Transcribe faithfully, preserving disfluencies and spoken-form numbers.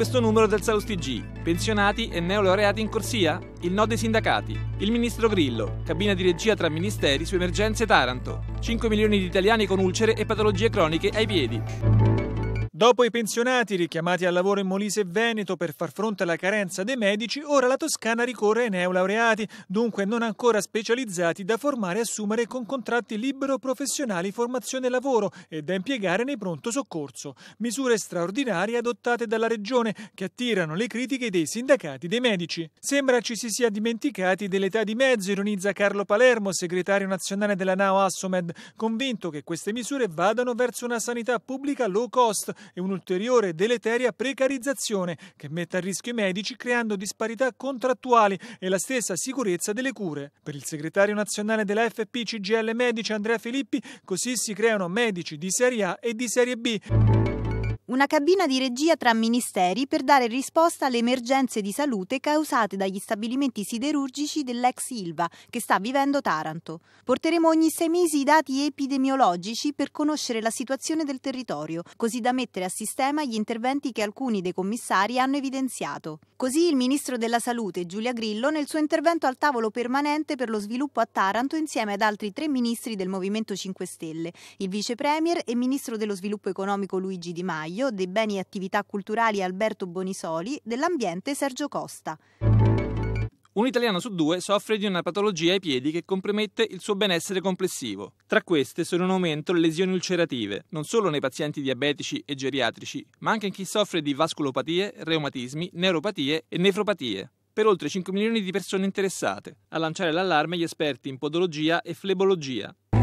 questo numero del Salus T G. Pensionati e neolaureati in corsia? Il no dei sindacati. Il ministro Grillo. Cabina di regia tra ministeri su emergenze Taranto. cinque milioni di italiani con ulcere e patologie croniche ai piedi. Dopo i pensionati richiamati al lavoro in Molise e Veneto per far fronte alla carenza dei medici, ora la Toscana ricorre ai neolaureati, dunque non ancora specializzati, da formare e assumere con contratti libero professionali formazione e lavoro e da impiegare nei pronto soccorso. Misure straordinarie adottate dalla Regione che attirano le critiche dei sindacati dei medici. Sembra ci si sia dimenticati dell'età di mezzo, ironizza Carlo Palermo, segretario nazionale della N A O Assomed, convinto che queste misure vadano verso una sanità pubblica low cost e un'ulteriore deleteria precarizzazione che mette a rischio i medici creando disparità contrattuali e la stessa sicurezza delle cure. Per il segretario nazionale della F P C G I L Medici Andrea Filippi, così si creano medici di serie A e di serie B. Una cabina di regia tra ministeri per dare risposta alle emergenze di salute causate dagli stabilimenti siderurgici dell'ex Ilva che sta vivendo Taranto. Porteremo ogni sei mesi i dati epidemiologici per conoscere la situazione del territorio, così da mettere a sistema gli interventi che alcuni dei commissari hanno evidenziato. Così il ministro della Salute Giulia Grillo nel suo intervento al tavolo permanente per lo sviluppo a Taranto insieme ad altri tre ministri del Movimento cinque Stelle, il vice premier e ministro dello sviluppo economico Luigi Di Maio, dei beni e attività culturali Alberto Bonisoli, dell'ambiente Sergio Costa. Un italiano su due soffre di una patologia ai piedi che compromette il suo benessere complessivo. Tra queste sono in aumento le lesioni ulcerative, non solo nei pazienti diabetici e geriatrici, ma anche in chi soffre di vasculopatie, reumatismi, neuropatie e nefropatie. Per oltre cinque milioni di persone interessate. A lanciare l'allarme gli esperti in podologia e flebologia.